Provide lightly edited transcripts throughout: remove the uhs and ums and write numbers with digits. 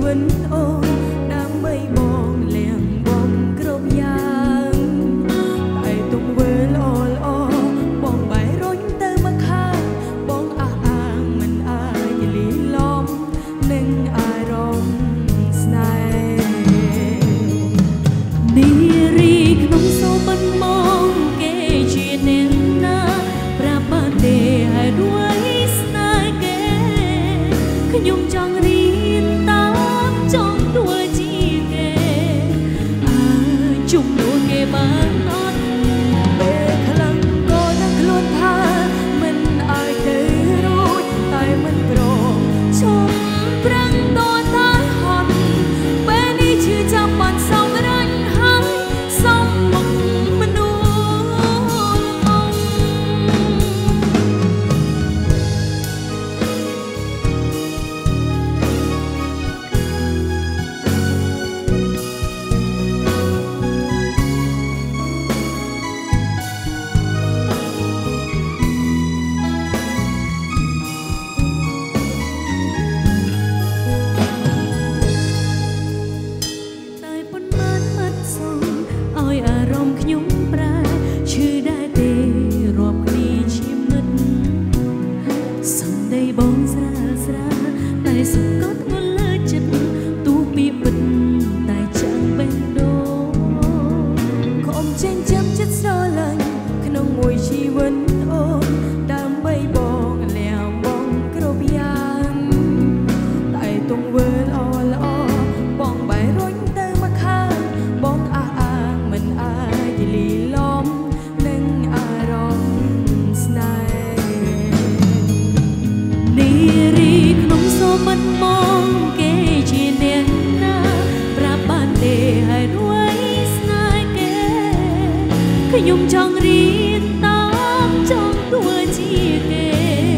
វិតអូនដើម្បីបងលៀងបងគ្រប់យ៉ាងតែទុំវើល្អល្អបងបែររុញទៅមកខាងបងអះអាងមិនអាចលីឡំនឹងអារម្មណ៍ស្នេហ៍នារីក្នុងសូមមិនមកគេជាអ្នកណាប្រាប់បានទេហើយរួយស្នេហ៍គេខ្ញុំចង់រៀនតាមចង់ទួជាគេជំនួសគេបានអត់ពេលខ្លាំងក៏នឹងខ្លួនថាមិនអាចទៅរួចតែមិនព្រមឈប់ប្រឹងតតែហត់ពេលនេះឈឺចាំបាត់សំរាញ់ហើយសំមុខមនុស្សឲ្យអារម្មណ៍ខ្ញុំប្រែឈឺដែរទេរាប់គ្នាជាមិត្តសំដីបងស្រាលស្រាលតែសង្កត់មកលើចិត្តទូពីពិតតែចាំបេះដូងកុំចេញចាំចិត្តស្រឡាញ់ក្នុងមួយជីវិតអូនដើម្បីបងលះបងគ្រប់យ៉ាងតែទង្វើល្អល្អបងបែររុញទៅមកខាងបងអះអាងមិនអាចលីឡំនឹងអារម្មណ៍ស្នេហ៍នារីក្នុងសូមមិនមកគេជាអ្នកណាប្រាប់បានទេហើយរួយស្នេហ៍គេខ្ញុំចង់រៀនតាមចង់ទួជាគេ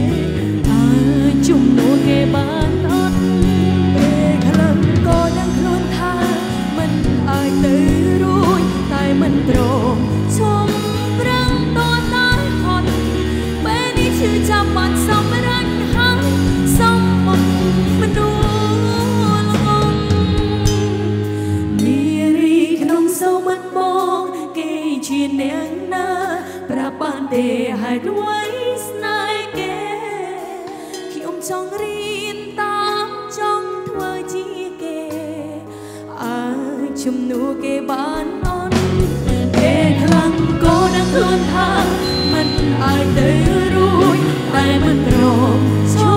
ជំនួសគេបានអត់ពេលខ្លាំងក៏ដឹងខ្លួនថាមិនអាចទៅរួចតែមិនព្រមឈប់ប្រឹងតតែហត់ពេលនេះឈឺចាំបាត់សំរាញ់ហើយសំមុខមនុស្សល្ងងនារីក្នុងសូមមិនបងគេជាអ្នកណាប្រាប់បានទេហើយរួយស្នេហ៍គេខ្ញុំចង់រៀនតាមចង់ធ្វើជាគេជំនួសគេបានអត់ពេលខ្លាំងក៏ដឹងខ្លួនថាមិនអាចទៅរួចតែមិនព្រមឈ